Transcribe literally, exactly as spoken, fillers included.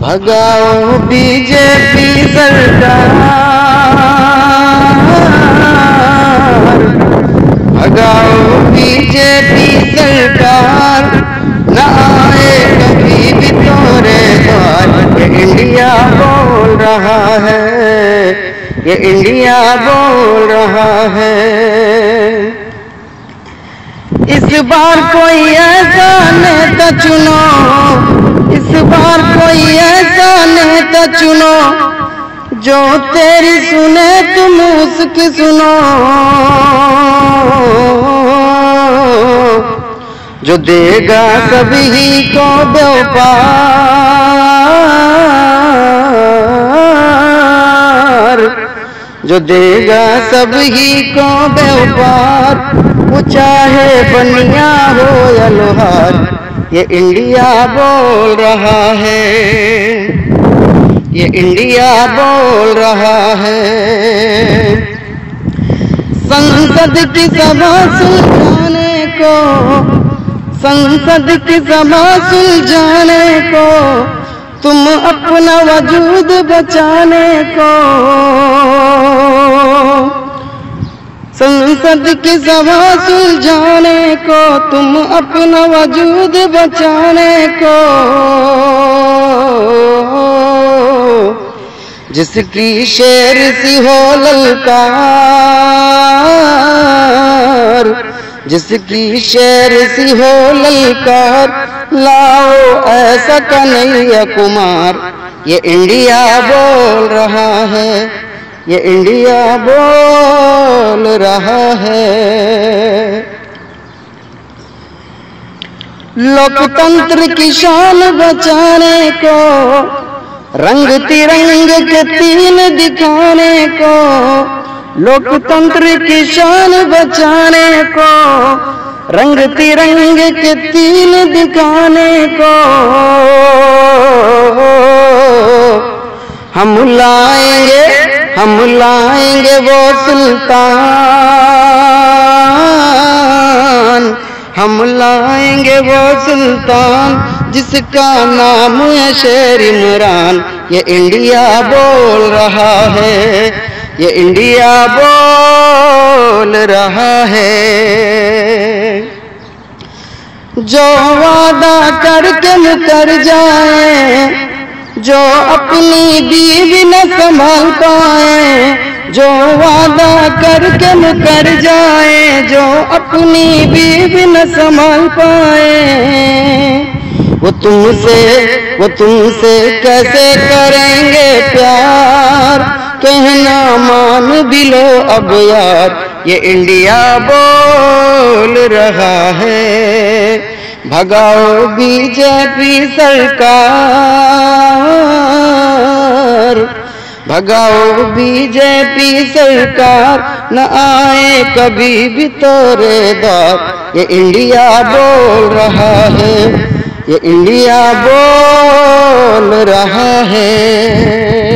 भगाओ बीजेपी सरकार, भगाओ बीजेपी सरकार, न आए कभी भी तोरे द्वार। ये इंडिया बोल रहा है, ये इंडिया बोल रहा है। इस बार कोई ऐसा नेता चुनो, इस बार कोई ऐसा नेता चुनो, जो तेरी सुने तुम उसकी सुनो, जो देगा सभी को व्यापार, जो देगा सभी को व्यापार। वो चाहे बनिया हो या लोहार, ये इंडिया बोल रहा है, ये इंडिया बोल रहा है। संसद की सभा सुलझाने को, संसद की सभा सुलझाने को, तुम अपना वजूद बचाने को, संसद की सभा सुलझाने को, तुम अपना वजूद बचाने को। जिसकी शेर सी हो ललकार, जिसकी शेर सी हो ललकार, लाओ ऐसा कन्हैया कुमार। ये इंडिया बोल रहा है, ये इंडिया बोल रहा है। लोकतंत्र की शान बचाने को, रंग तिरंग के तीन दिखाने को, लोकतंत्र की शान बचाने को, रंग तिरंग के तीन दिखाने को। हम लाएंगे, हम लाएंगे वो सुल्तान, हम लाएंगे वो सुल्तान, जिसका नाम है शेर इमरान। ये इंडिया बोल रहा है, ये इंडिया बोल रहा है। जो वादा करके मुकर जाए, जो अपनी बीवी न संभाल पाए, जो वादा करके मुकर जाए, जो अपनी बीवी न संभाल पाए, वो तुमसे वो तुमसे कैसे करेंगे प्यार। कहना मान भी लो अब यार, ये इंडिया बोल रहा है। भगाओ बीजेपी सरकार, भगाओ बीजेपी सरकार, न आए कभी भी तोरे द्वार। ये इंडिया बोल रहा है, ये इंडिया बोल रहा है।